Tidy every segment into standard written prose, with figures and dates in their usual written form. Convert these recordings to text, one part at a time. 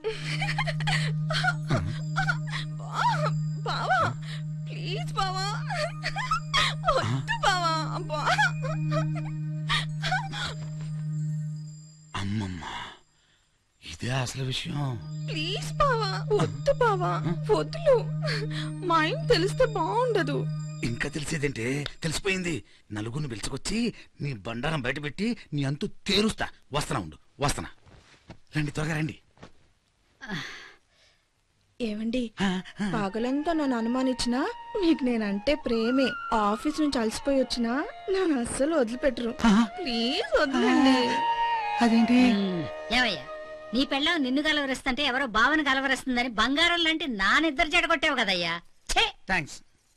బావా ప్లీజ్ బావా, వద్దు బావా. అమ్మమ్మా, ఇదే అసలు విషయం. ప్లీజ్ బావా, వద్దు బావా, వద్దులు. మా ఆయన తెలిస్తే బాగుండదు. ఇంకా తెలిసేదంటే తెలిసిపోయింది. నలుగురిని పిలుచుకొచ్చి నీ బండారం బయట పెట్టి నీ అంతు తేరుస్తా. వస్తనా ఉండు, వస్తనా. రండి, త్వరగా రండి. ఏమండి, పగలంతా నన్ను అనుమానించినా మీకు నేనంటే ప్రేమే. ఆఫీస్ నుంచి అలసిపోయి వచ్చినా నన్ను అస్సలు వదిలిపెట్టరు. ప్లీజ్ వదలండి. అదేంటి? ఏవయ్యా, నీ పెళ్ళం నిన్ను కలవరిస్తుంటే ఎవరో బావని కలవరిస్తుందని బంగారం లాంటి నా నిద్ర చెడగొట్టావు కదయ్యా. థ్యాంక్స్.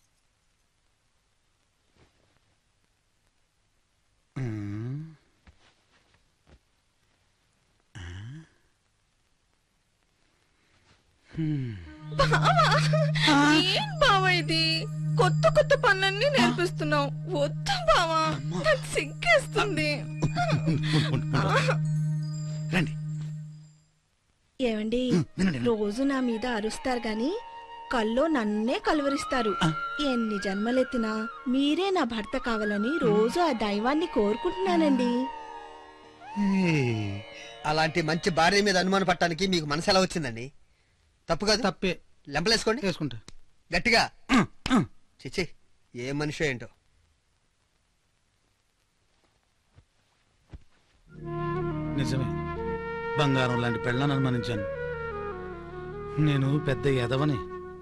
ఏం బావా ఇది? కొత్త కొత్త పనులన్నీ నేర్పిస్తున్నావు. వద్దు బావా, నాకు సిగ్గేస్తుంది. రండి. ఏమండి, రోజు నా మీద అరుస్తారు గాని కల్లో నన్నే కలవరిస్తారు. ఎన్ని జన్మలెత్తినా మీరే నా భర్త కావాలని రోజు ఆ దైవాన్ని కోరుకుంటున్నానండి. అలాంటి మంచి భార్య మీద అనుమానం పట్టడానికి మీకు మనసు ఎలా వచ్చిందండి? తప్పు కాదు. తప్పే. లెంపలేసుకోండి. వేసుకుంటా గట్టిగా. చిచ్చి, ఏ మనిషి ఏంటో. నిజమే, బంగారం లాంటి పెళ్ళాన్ని అనుమానించాను. నేను పెద్ద ఎదవని.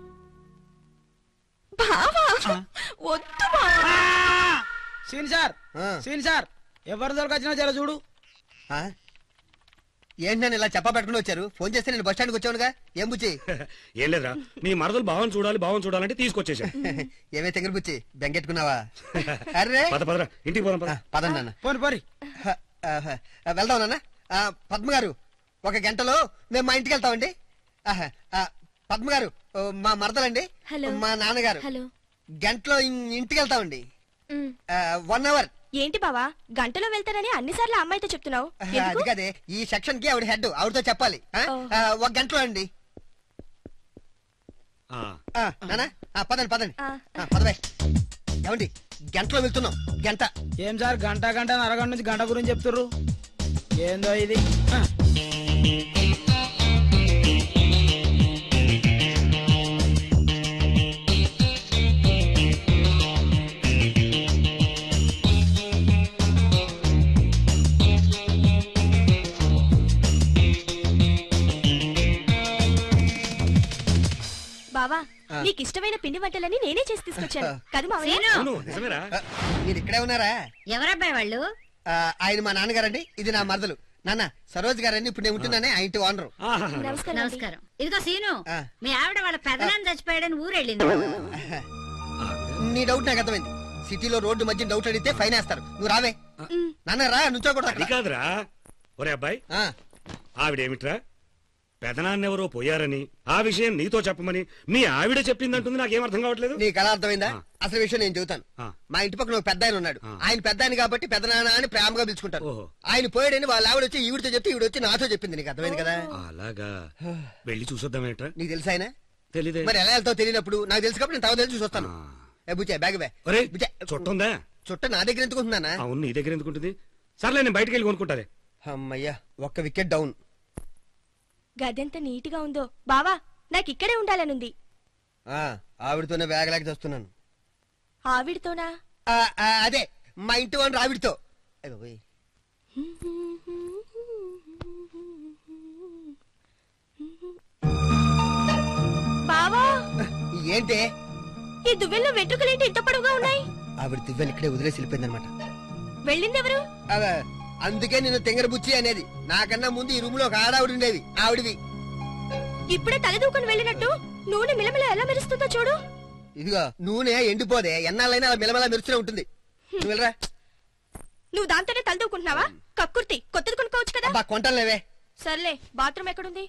వద్దు బావా. సీన్ సార్, ఎవరు దొరకొచ్చినా జర చూడు. ఏంటి నన్ను ఇలా చెప్పబెట్టుకుని వచ్చారు? ఫోన్ చేస్తే నేను బస్ స్టాండ్కి వచ్చానుగా. ఏం బుచ్చి? ఏం లేదురా, నీ మరదలు భావం చూడాలంటే తీసుకొచ్చేసా. ఏమే తెంగర బుచ్చి, బెంగెట్టుకున్నావా? అరే పదరా, ఇంటికి పోదాం. పదండి నాన్న. పోని వెళ్దాం నాన్న. పద్మ గారు, 1 గంటలో మేము మా ఇంటికి వెళ్తామండి. పద్మ గారు, మా మరదలండి, మా నాన్నగారు. గంటలో ఇంటికి వెళ్తామండి. 1 అవర్. ఏంటి బావా, గంటలో వెళ్తానని అన్నిసార్లు అమ్మాయితో చెప్తున్నావు? అది కదే, ఈ సెక్షన్ కి ఆవిడ హెడ్, ఆవిడతో చెప్పాలి. 1 గంటలో అండి. నానా పదండి పదవే. ఏమండి, గంటలో వెళ్తున్నాం. గంట. ఏం సార్, గంట అరగంట నుంచి గంట గురించి చెప్తుర్రు? ఏందో ఇది. బావా, నీకు ఇష్టమైన పిండి వంటలని నేనే చేసి తీసుకొచ్చాను కదా మావయ్య? మీరు ఇక్కడే ఉన్నారా? ఎవరబ్బాయి వాళ్ళు? ఆయన మా నాన్నగారండి, ఇది నా మరదలు. నాన్న సరోజ్ గారండి, ఇప్పుడు నేను ఉంటున్నానే ఆ ఇంటి ఓనరు. నమస్కారం. ఇదిగో సీను, మీ ఆవిడ వాళ్ళ పెదనాన్న చచ్చిపోయాడని ఊరెళ్ళింది. నీ డౌట్ నాకు అర్థమైంది. సిటీలో రోడ్డు మధ్య డౌట్ అడిగితే ఫైన్ వేస్తారు. నువ్వు రావే. నాన్న రా, నుంచో కూడా కాదురా. ఒరే అబ్బాయి, ఆవిడేమిట్రా పెదనాన్నెవరో పోయారని ఆ విషయం నీతో చెప్పమని మీ ఆవిడ చెప్పిందంటుంది. నాకేం అర్థం కావట్లేదు. నీకు అలా అర్థమైందా? అసలు విషయం నేను చెబుతాను. మా ఇంటి పక్కన ఒక పెద్ద ఆయన ఉన్నాడు. ఆయన పెద్ద ఆయన కాబట్టి పెద్దనాన్న అని ప్రేమగా పిలుచుకుంటారు. ఆయన పోయాడని వాళ్ళ ఆవిడ వచ్చి ఈవిడితో చెప్తే ఈవిడ వచ్చి నాతో చెప్పింది. నీకు అర్థమైంది కదా? అలాగా, వెళ్ళి చూసొద్దామేట్రా. నీకు తెలుసా ఆయన? తెలీదే. మరి ఎలా వెళ్తావు తెలియనప్పుడు నాకు తెలుసు కాబట్టి నేను తావు తెలిసి చూస్తాను. బుచ్చే బ్యాగ్ చుట్టుందా? చుట్ట నా దగ్గర ఎందుకుంటున్నానా? అవును, నీ దగ్గర ఎందుకుంటుంది? సర్లే, నేను బయటకు వెళ్ళి కొనుక్కుంటారే. అమ్మయ్యా, 1 వికెట్ డౌన్. గదెంత నీట్గా ఉందో బావా, నాకు ఇక్కడే ఉండాలనుంది. ఆవిడతోనే వేగలేక చేస్తున్నాను. ఆవిడతోనా? అదే మా ఇంటి వాడు ఆవిడతో. బావా, ఏంటి ఈ దువ్వెల్లో వెంట్రుకలేంటి ఇంత పొడవుగా ఉన్నాయి? ఆవిడ దువ్వెలు ఇక్కడే వదిలేసి వెళ్ళిపోయింది అనమాట. వెళ్ళిందెవరు? అందుకే నేను తెంగర బుచ్చి అనేది. నాకన్నా ముందు ఈ రూమ్ లో ఒక ఆడావిడ ఉండేది. ఆవిడవి. ఇప్పుడే తలదూకుని వెళ్ళినట్టు నూనె మిలమిల ఎలా మెరుస్తుందో చూడు. ఇదిగో నూనె ఎండిపోదే, ఎన్నాళ్ళైనా అలా మిలమిలా మెరుస్తూనే ఉంటుంది. నువ్వు వెళ్ళరా. నువ్వు దాంతోనే తలదూకుంటున్నావా? కక్కుర్తి, కొత్తది కొనుక్కోవచ్చు కదా. కొంటలేవే. సర్లే, బాత్రూమ్ ఎక్కడుంది?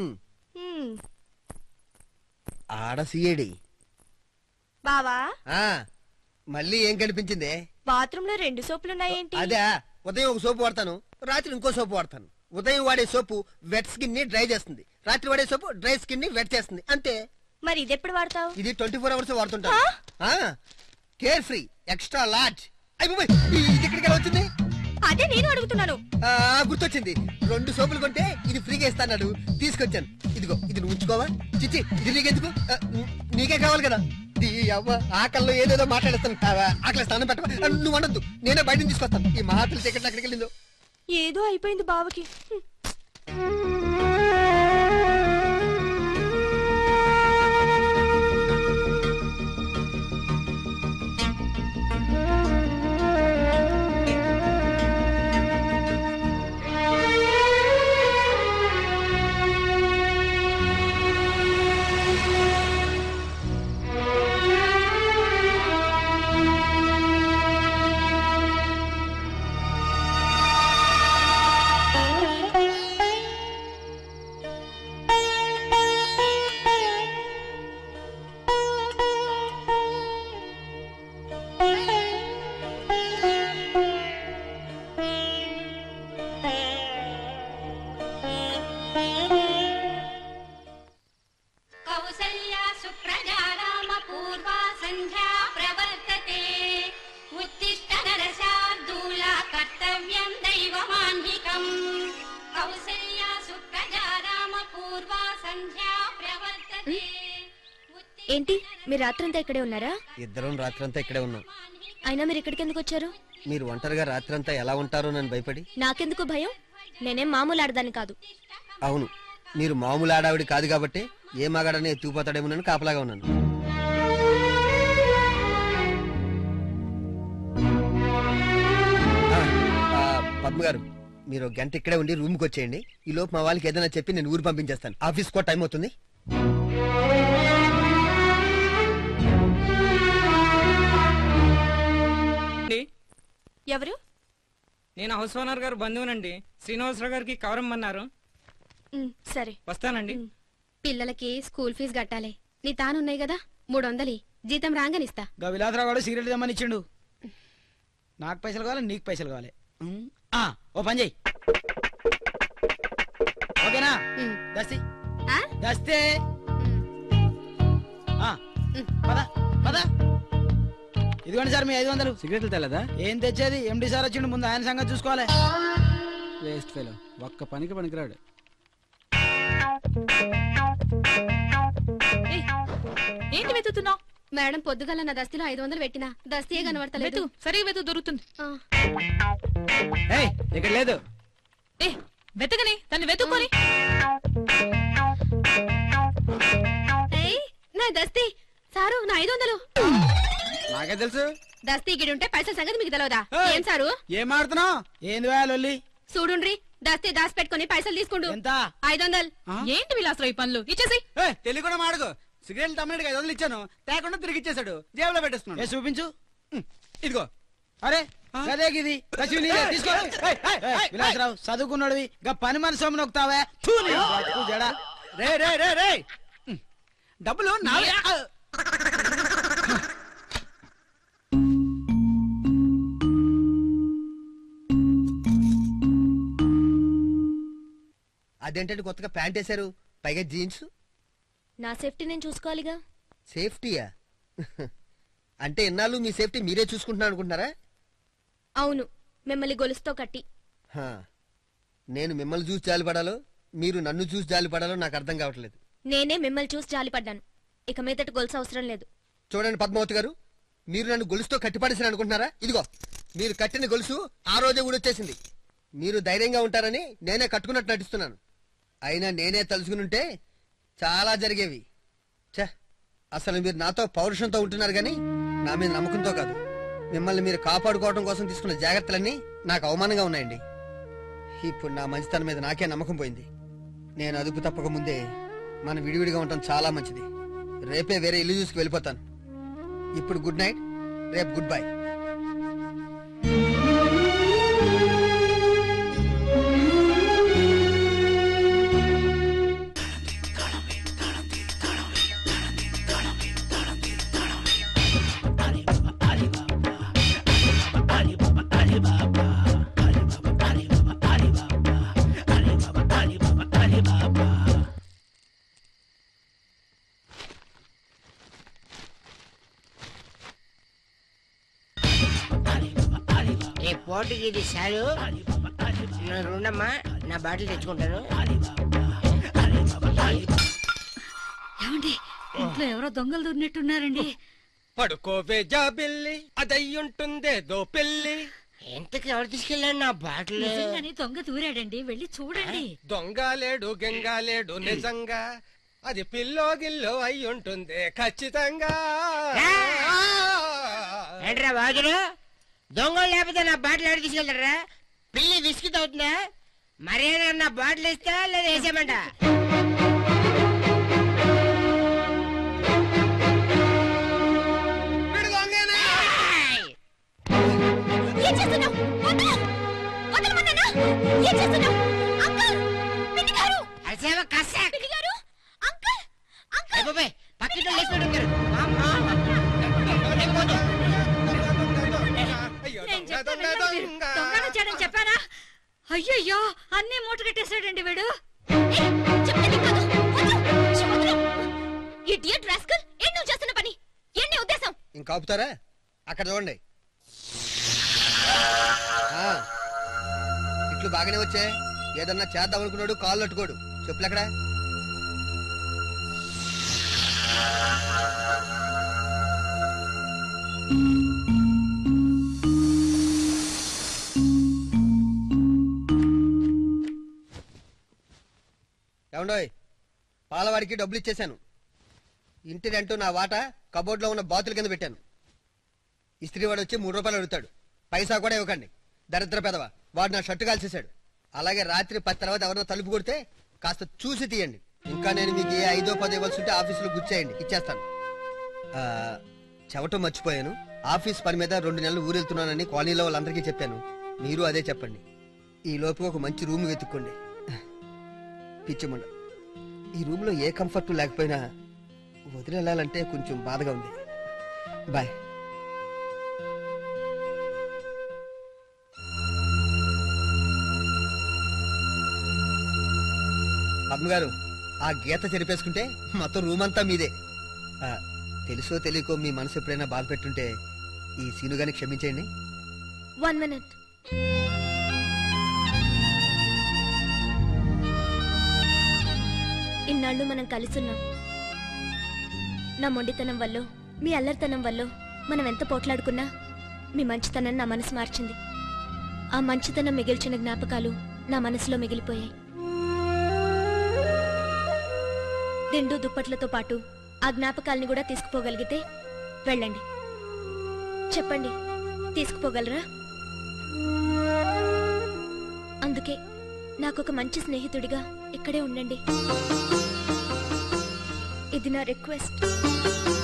ఆడ సిఏడి. బావా, మళ్ళీ ఏం కనిపించింది? బాత్రూమ్ లో 2 సోపులున్నాయేంటి? అదే, ఉదయం ఒక సోపు వాడతాను, రాత్రి ఇంకో సోపు వాడతాను. ఉదయం వాడే సోపు వెట్ స్కిన్ ని డ్రై చేస్తుంది, రాత్రి వాడే సోపు డ్రై స్కిన్ ని వెట్ చేస్తుంది, అంతే. మరి ఇది ఎప్పుడు వాడతావు? ఇది 24 hours వాడుతుంటాను. Care free extra large. అయిపోయి ఇది ఎక్కడికి వచ్చింది? అదే నేను అడుగుతున్నాను. గుర్తొచ్చింది, 2 సోపులు కొంటే ఇది ఫ్రీగా ఇస్తాడు, తీసుకొచ్చాను. ఇదిగో ఇది నువ్వు ఉంచుకోవా? చిచ్చి ఇది నీకెందుకు? నీకే కావాలి కదా. ఆకల్లో ఏదేదో మాట్లాడేస్తాను. ఆకలి స్నానం పెట్టవా? నువ్వు అనొద్దు, నేనే బయట తీసుకొస్తాను. ఈ మహాత్రి టికెట్ ఎక్కడికి వెళ్ళిందో. ఏదో అయిపోయింది బావకి. ఏంటి మీరు రాత్రంతా ఇక్కడే ఉన్నారా? ఇద్దరం రాత్రంతా ఇక్కడే ఉన్నాం. అయినా మీరు ఇక్కడికి ఎందుకు వచ్చారు? మీరు ఒంటరిగా రాత్రంతా ఎలా ఉంటారో నన్ను భయపడి. నాకెందుకు భయం? నేనేం మామూలు ఆడదాన్ని కాదు. అవును, మీరు మామూలు ఆడావిడి కాదు కాబట్టి ఏ మగాడనే ఎత్తుకుపోతాడేమోనని కాపలాగా ఉన్నాను. పద్మ గారు, మీరు గంట ఇక్కడే ఉండి రూమ్కి వచ్చేయండి. ఈ లోపు మా వాళ్ళకి ఏదైనా చెప్పి నేను ఊరు పంపించేస్తాను. ఆఫీస్ కూడా టైం అవుతుంది. ఎవరు? నేను హౌస్ ఓనర్ గారు బంధువునండి. శ్రీనివాసరావు గారికి కవర్ ఇమ్మన్నారు. సరే వస్తానండి. పిల్లలకి స్కూల్ ఫీజు కట్టాలి. నీ తానున్నాయి కదా, 300 జీతం రాగానిస్తా. గా విలాసరావు గారు సిగరెట్ తెమ్మని ఇచ్చిండు. నాకు పైసలు కావాలి, నీకు పైసలు కావాలి. ఓ పని చెయ్యి, ఓకేనా? దస్తి దస్తే పద పద. ఇదిగోండి సార్ మీ 500. సిగరెట్లు తెల్లదా? ఏం తెచ్చేది, ఎండి సార్ వచ్చిండు, ముందు ఆయన సంగతి చూసుకోవాలి. వేస్ట్ ఫెలో, ఒక్క పనికి పనికిరాడు. ఏంటి వెతుకుతున్నావు? మేడం పొద్దుగల నా దస్తిలో 500 పెట్టినా దస్తియే కనబడతలేదు. సరే వెతు, దొరుకుతుంది. ఇక్కడ లేదు. వెతకని దాన్ని వెతుక్కొని. నా దస్తి సారు, నా 500. నాకే తెలుసు. దస్తీ గిడుంటే పైసల సంగతి మీకు తెలియదా? ఏం సారు ఏం ఆడుతున్నావు? ఏంది వేయాలి? చూడుండ్రి, దస్తీ దాసి పెట్టుకుని పైసలు తీసుకుంటూ. ఎంత? 500. ఏంటి విలాసరావు ఈ పనులు? ఇచ్చేసి. తెలియకుండా మాడుకో. సిగరెట్ తమ్ముడికి 500 ఇచ్చాను, తేకుండా తిరిగి ఇచ్చేసాడు, జేబులో పెట్టేస్తున్నాడు. చూపించు. ఇదిగో. అరే అదే గిది తీసుకో. విలాసరావు చదువుకున్నాడు, గా పని మనిషి నొక్కుతావా? జడా రే రే రే రే, డబ్బులు నావే. అదేంటంటే కొత్తగా ప్యాంట్ వేశారు, పైగా జీన్స్. నా సేఫ్టీ నేను చూసుకోవాలిగా. సేఫ్టీయా? అంటే ఇన్నాళ్ళు మీ సేఫ్టీ మీరే చూసుకుంటున్నారు అనుకుంటున్నారా? అవును, మిమ్మల్ని గొలుసుతో కట్టి. నేను మిమ్మల్ని చూసి జాలిపడాలో మీరు నన్ను చూసి జాలిపడాలో నాకు అర్థం కావట్లేదు. నేనే మిమ్మల్ని చూసి జాలిపడ్డాను. ఇక మీదట గొలుసు అవసరం లేదు. చూడండి పద్మావతి గారు, మీరు నన్ను గొలుసుతో కట్టిపడేసారు అనుకుంటున్నారా? ఇదిగో మీరు కట్టిన గొలుసు ఆ రోజే ఊడొచ్చేసింది. మీరు ధైర్యంగా ఉంటారని నేనే కట్టుకున్నట్టు నటిస్తున్నాను. అయినా నేనే తలుచుకునుంటే చాలా జరిగేవి. ఛ, అసలు మీరు నాతో పౌరుషంతో ఉంటున్నారు కానీ నా మీద నమ్మకంతో కాదు. మిమ్మల్ని మీరు కాపాడుకోవడం కోసం తీసుకున్న జాగ్రత్తలన్నీ నాకు అవమానంగా ఉన్నాయండి. ఇప్పుడు నా మంచితనం మీద నాకే నమ్మకం పోయింది. నేను అదుపు తప్పక ముందే మనం విడివిడిగా ఉండటం చాలా మంచిది. రేపే వేరే ఇల్లు చూసుకు వెళ్ళిపోతాను. ఇప్పుడు గుడ్ నైట్, రేపు గుడ్ బై. పోటీకి ఇది చాలు. రెండమ్మా, నా బాటిల్ తెచ్చుకుంటాను. ఏమండి ఇంట్లో ఎవరో దొంగలు దూరినట్టున్నారండి. పడుకోవే జాబిల్లి, అదయ్యుంటుందేదో పెళ్లి. ఎంతకి ఎవరు తీసుకెళ్ళాడు నా బాటిల్? నిజంగానే దొంగ దూరాడండి, వెళ్ళి చూడండి. దొంగలేడు గెంగాలేడు నిజంగా, అది పిల్లో గిల్లో అయ్యుంటుందే ఖచ్చితంగా. ఏంట్రా బాజులు, దొంగలు లేకపోతే నా బాటిల్ ఎవరు తీసుకెళ్తారా? పిల్లి విసికి అవుతుందా? మరేనా నా బాటిల్ ఇస్తా లేదా వేసేయమంట? పక్కన చెప్పానా? అయ్యయ్యో, అన్నీ మూట కట్టేశాడండి వీడు. చేస్తున్న పని ఏంటి ఉద్దేశం? ఇంకా ఆపుతారా? అక్కడ చూడండి. ఇట్లు బాగానే వచ్చే. ఏదన్నా చేద్దాం అనుకున్నాడు, కాళ్ళు అట్టుకోడు. చెప్పులు ఎక్కడ? ఏమండోయ్, పాలవాడికి డబ్బులు ఇచ్చేశాను. ఇంటి రెంట్ నా వాటా కబోర్డ్ లో ఉన్న బాతుల కింద పెట్టాను. ఇస్త్రీ వాడు వచ్చి 3 రూపాయలు అడుగుతాడు. పైసా కూడా ఇవ్వకండి. దరిద్ర పెదవ వాడు నా షర్టు కాల్చేశాడు. అలాగే రాత్రి 10 తర్వాత ఎవరైనా తలుపు కొడితే కాస్త చూసి తీయండి. ఇంకా నేను మీకు ఏ 5 10 ఇవ్వాల్సి ఉంటే ఆఫీసులో గుర్చేయండి, ఇచ్చేస్తాను. చెవటం మర్చిపోయాను. ఆఫీస్ పని మీద 2 నెలలు ఊరెళ్తున్నానని కాలనీలో వాళ్ళందరికీ చెప్పాను. మీరు అదే చెప్పండి. ఈ లోపు ఒక మంచి రూమ్ వెతుక్కోండి. పిచ్చిమండ, ఈ రూమ్ లో ఏ కంఫర్ట్ లేకపోయినా వదిలేయాలంటే కొంచెం బాధగా ఉంది. బాయ్. పద్మగారు, ఆ గీత చెరిపేసుకుంటే మొత్తం రూమ్ అంతా మీదే. తెలుసో తెలియకో మీ మనసు ఎప్పుడైనా బాధ పెట్టుంటే ఈ సీనుగాని క్షమించేయండి. 1 minute. ఇన్నాళ్ళు మనం కలిసున్నాం. నా మొండితనం వల్ల, మీ అల్లరితనం వల్ల మనం ఎంత పోట్లాడుకున్నా మీ మంచితనం నా మనసు మార్చింది. ఆ మంచితనం మిగిల్చిన జ్ఞాపకాలు నా మనసులో మిగిలిపోయాయి. దిండు దుప్పట్లతో పాటు ఆ జ్ఞాపకాల్ని కూడా తీసుకుపోగలిగితే వెళ్ళండి. చెప్పండి, తీసుకుపోగలరా? అందుకే నాకొక మంచి స్నేహితుడిగా ఇక్కడే ఉండండి. ఇది నా రిక్వెస్ట్.